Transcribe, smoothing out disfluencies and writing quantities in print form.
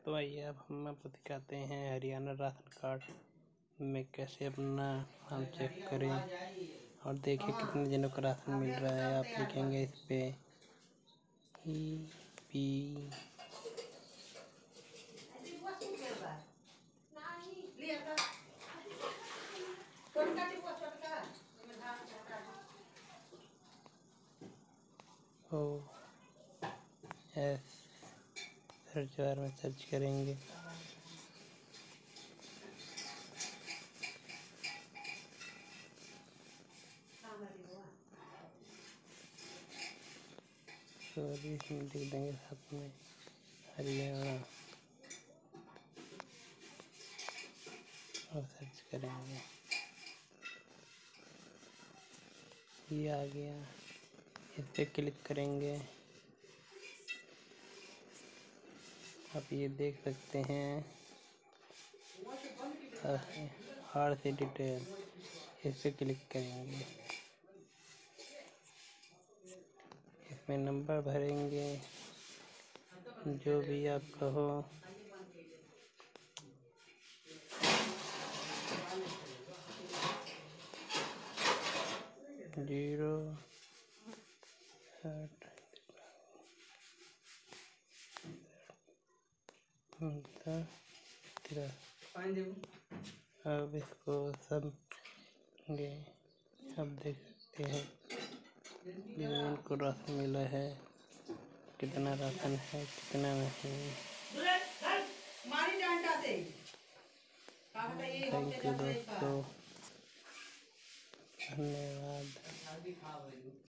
तो आइए अब हम आपको दिखाते हैं हरियाणा राशन कार्ड में कैसे अपना नाम चेक करें और देखिए कितने दिनों का राशन मिल रहा है। आप लिखेंगे इस पे P O S search bar में सर्च करेंगे। सॉरी इसमें लिख देंगे साथ में हरियाणा और सर्च करेंगे। ये आ गया, इस पे क्लिक करेंगे। आप ये देख सकते हैं हार्ड से डिटेल, इस पे क्लिक करेंगे। इसमें नंबर भरेंगे जो भी आपका हो। जीरो 60 अब इसको सब अब देख सकते हैं इनको राशन मिला है, कितना राशन है कितना नहीं। थैंक यू दोस्तों, धन्यवाद।